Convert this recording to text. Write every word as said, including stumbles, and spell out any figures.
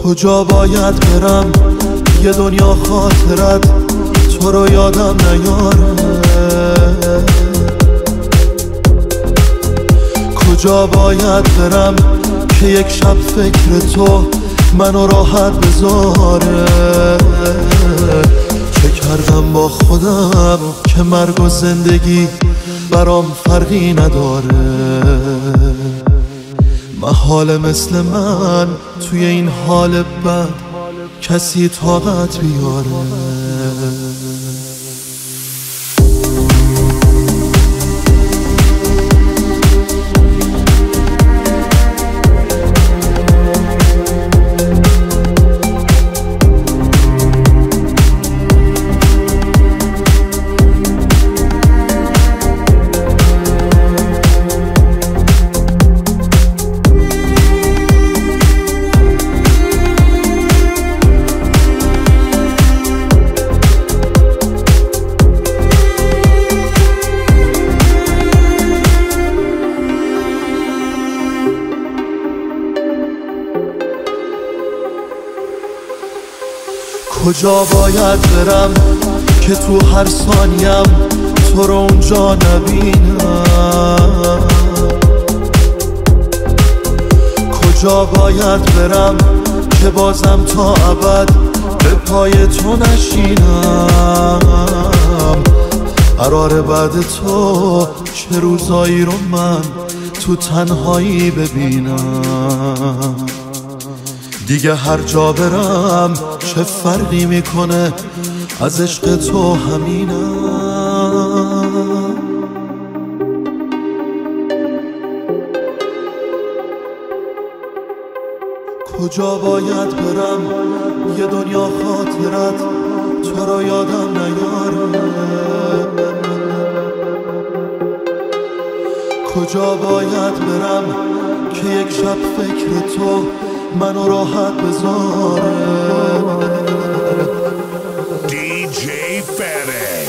کجا باید برم یه دنیا خاطرت تو رو یادم نیاره؟ کجا باید برم که یک شب فکر تو منو راحت بذاره؟ چه کردم با خودم که مرگ و زندگی برام فرقی نداره؟ محاله مثل من توی این حال بد کسی طاقت بیاره؟ کجا باید برم که تو هر ثانیم تو رو اونجا نبینم؟ کجا باید برم که بازم تا ابد به پای تو نشینم؟ قراره بعد تو چه روزایی رو من تو تنهایی ببینم؟ دیگه هر جا برم چه فرقی میکنه، از عشق تو همینم. کجا باید برم یه دنیا خاطرت تو رو یادم نیاره؟ کجا باید برم که یک شب فکر تو منو راحت بذاره؟ دی جی Fetish.